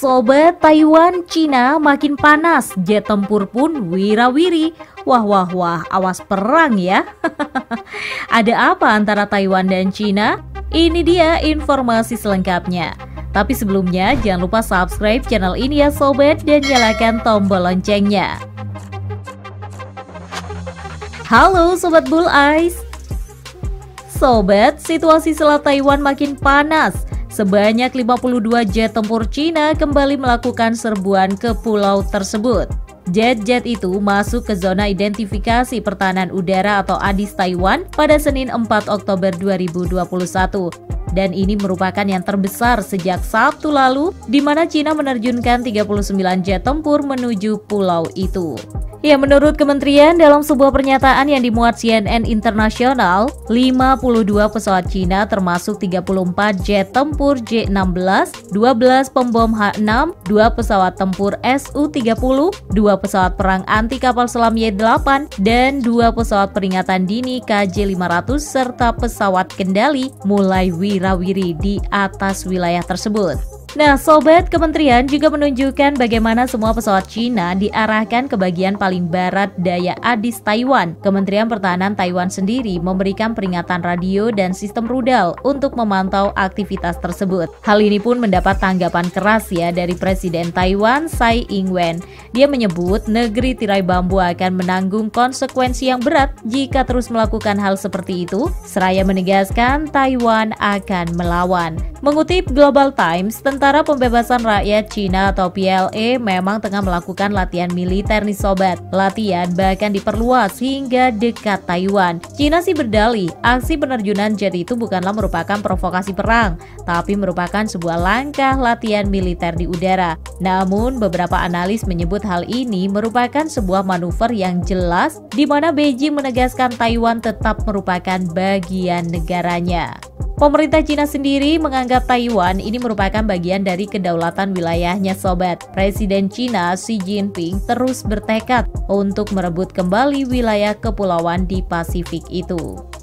Sobat, Taiwan, Cina makin panas, jet tempur pun wira-wiri. Wah, awas perang ya. Ada apa antara Taiwan dan Cina? Ini dia informasi selengkapnya. Tapi sebelumnya jangan lupa subscribe channel ini ya Sobat dan nyalakan tombol loncengnya. Halo Sobat Bull Eyes. Sobat, situasi Selat Taiwan makin panas. Sebanyak 52 jet tempur Cina kembali melakukan serbuan ke pulau tersebut. Jet-jet itu masuk ke zona identifikasi pertahanan udara atau ADIS Taiwan pada Senin 4 Oktober 2021. Dan ini merupakan yang terbesar sejak Sabtu lalu, di mana Cina menerjunkan 39 jet tempur menuju pulau itu. Ya, menurut kementerian dalam sebuah pernyataan yang dimuat CNN Internasional, 52 pesawat Cina termasuk 34 jet tempur J-16, 12 pembom H-6, 2 pesawat tempur Su-30, 2 pesawat perang anti kapal selam Y-8, dan 2 pesawat peringatan dini KJ-500 serta pesawat kendali mulai wira-wiri di atas wilayah tersebut. Nah Sobat, kementerian juga menunjukkan bagaimana semua pesawat Cina diarahkan ke bagian paling barat daya ADIS Taiwan. Kementerian Pertahanan Taiwan sendiri memberikan peringatan radio dan sistem rudal untuk memantau aktivitas tersebut. Hal ini pun mendapat tanggapan keras ya dari Presiden Taiwan Tsai Ing-wen. Dia menyebut negeri tirai bambu akan menanggung konsekuensi yang berat jika terus melakukan hal seperti itu, seraya menegaskan Taiwan akan melawan. Mengutip Global Times, Tentara Pembebasan Rakyat Cina atau PLA memang tengah melakukan latihan militer nih Sobat. Latihan bahkan diperluas hingga dekat Taiwan. Cina sih berdalih, aksi penerjunan jet itu bukanlah merupakan provokasi perang, tapi merupakan sebuah langkah latihan militer di udara. Namun beberapa analis menyebut hal ini merupakan sebuah manuver yang jelas di mana Beijing menegaskan Taiwan tetap merupakan bagian negaranya. Pemerintah Cina sendiri menganggap Taiwan ini merupakan bagian dari kedaulatan wilayahnya Sobat. Presiden Cina Xi Jinping terus bertekad untuk merebut kembali wilayah kepulauan di Pasifik itu.